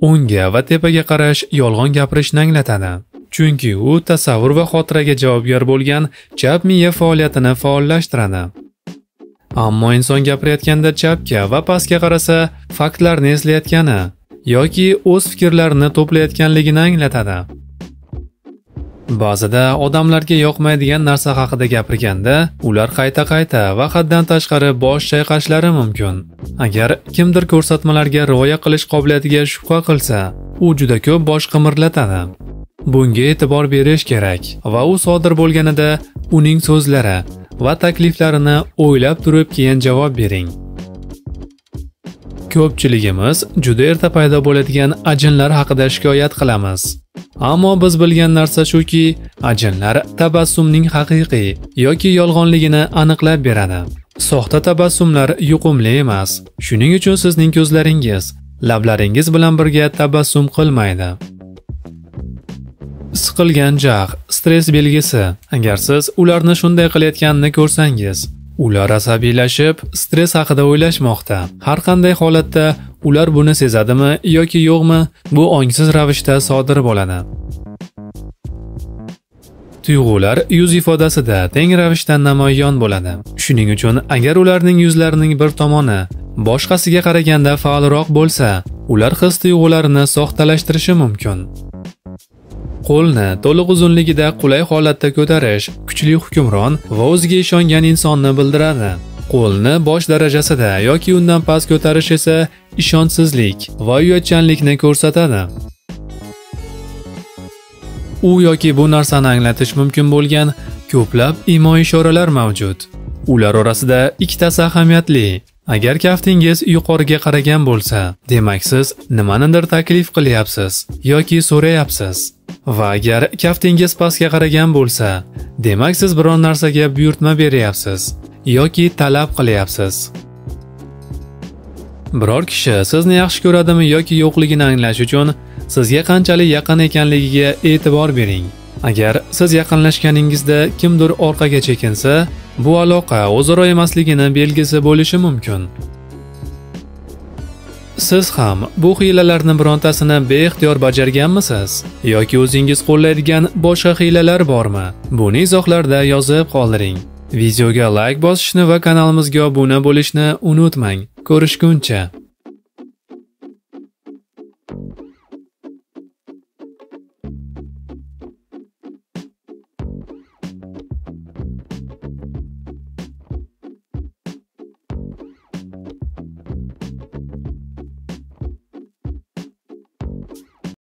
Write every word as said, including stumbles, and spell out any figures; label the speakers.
Speaker 1: o'ngga va tepaga qarash yolg'on gapirishni anglatadi. Chunki u tasavvur va xotiraga javobgar bo'lgan chap miya faoliyatini faollashtiradi. Ammo inson gapirayotganda chapga va pastga qarasa, faktlarni eslayotgani yoki o'z fikrlarini to'playotganligini anglatadi. Ba'zida odamlarga yoqmaydigan narsa haqida gapirganda, ular qayta-qayta va haddan tashqari bosh chayqashlari mumkin. Agar kimdir ko'rsatmalarga rioya qilish qobiliyatiga shubha qilsa, u juda ko'p bosh qimirlatadi. Bunga e'tibor berish kerak va u sodir bo'lganida uning so'zlari va takliflarini o'ylab turib keyin javob bering. Ko'pchiligimiz juda erta paydo bo'ladigan ajinlar haqida shikoyat qilamiz. Ammo biz bilgan narsa shuki, ajinlar tabassumning haqiqiy yoki yolg'onligini aniqlab beradi. Soxta tabassumlar yuqumli emas. Shuning uchun sizning ko'zlaringiz lablaringiz bilan birga tabassum qilmaydi. Siqilgan jag' stress belgisi. Agar siz ularni shunday qilayotganini ko'rsangiz, ular asabiylashib, stress haqida o'ylashmoqda. Har qanday holatda ular buni sezadimi yoki yo'qmi, bu ongsiz ravishda sodir bo'ladi. Tuyg'ular yuz ifodasida teng ravishda namoyon bo'ladi. Shuning uchun agar ularning yuzlarining bir tomoni boshqasiga qaraganda faolroq bo'lsa, ular his-tuyg'ularini soxtalashtirishi mumkin. Qo'lni to'liq uzunligida qulay holatda ko'tarish kuchli hukmron va o'ziga ishongan insonni bildiradi. Qo'lni bosh darajasida yoki undan past ko'tarish esa ishonchsizlik va uyatchanlikni ko'rsatadi. U yoki bu narsani anglatish mumkin bo'lgan ko'plab imo-ishoralar mavjud. Ular orasida ikkitasi ahamiyatli. Agar kaftingiz yuqoriga qaragan bo'lsa, demak siz nimanidir taklif qilyapsiz yoki so'rayapsiz. Va agar kaftingiz pastga qaragan bo'lsa, demak siz biror narsaga buyurtma beryapsiz yoki talab qilyapsiz. Biror kishi sizni yaxshi ko'radimi yoki yo'qligini anglash uchun sizga qanchalik yaqin ekanligiga e'tibor bering. Agar siz yaqinlashganingizda kimdir orqaga chekinsa, bu aloqa o'zaro emasligini belgisi bo'lishi mumkin. Siz ham bu hiylalarni birontasini beixtiyor bajarganmisiz yoki o'zingiz qo'llaydigan boshqa hiylalar bormi? Buni izohlarda yozib qoldiring. Videoga like bosishni va kanalimizga obuna bo'lishni unutmang. Ko'rishguncha.